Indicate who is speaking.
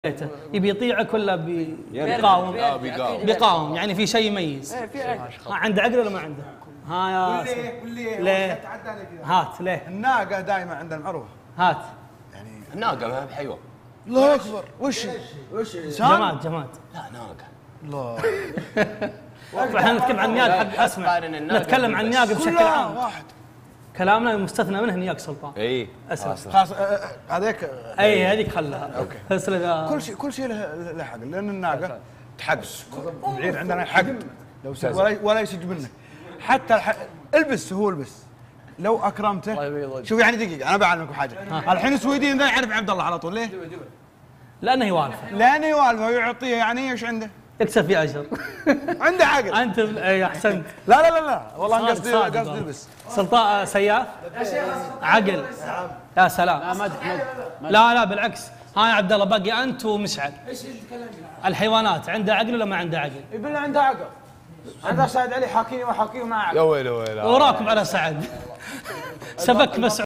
Speaker 1: يبي يطيعك ولا بيقاوم؟ بيقاوم يعني في شيء يميز. عنده عقل ولا ما عنده؟ ها يا ليه؟ هات ليه؟
Speaker 2: الناقة دائما عندها المعروف.
Speaker 1: هات
Speaker 2: يعني
Speaker 3: الناقة ما بحيوان.
Speaker 2: الله أكبر. وش
Speaker 1: جماد
Speaker 3: لا ناقة.
Speaker 2: الله.
Speaker 1: احنا نتكلم عن النياق حق اسمع. نتكلم عن النياق بشكل عام.
Speaker 2: واحد.
Speaker 1: كلامنا مستثنى منه نياق سلطان.
Speaker 3: اي
Speaker 1: اسمع.
Speaker 2: خلاص هذيك.
Speaker 1: اي هذيك خلها.
Speaker 2: اوكي. كل شيء له حق لان الناقة تحقد. بعيد عندنا حقد. لو ولا يسج منك. حتى البس هو البس. لو اكرمته شوف يعني دقيقة انا بعلمكم حاجة. الحين السويدين ذا يعرف عبد الله على طول ليه؟
Speaker 1: لانه يوالفه.
Speaker 2: لانه يوالفه ويعطيه يعني ايش عنده؟
Speaker 1: يكسب في اجر.
Speaker 2: عنده عقل.
Speaker 1: انت اي احسنت.
Speaker 2: لا والله قصدي البس.
Speaker 1: سلطان سياف عقل. يا سلام. لا بالعكس. ها يا عبد الله باقي انت ومشعل. ايش الكلام؟ الحيوانات عندها عقل ولا ما عندها عقل؟
Speaker 4: يبي عندها عقل. عندها سعد علي حاكيم وحاكيم ما عقل.
Speaker 3: يا ويلي
Speaker 1: وراكم على سعد. سبك بس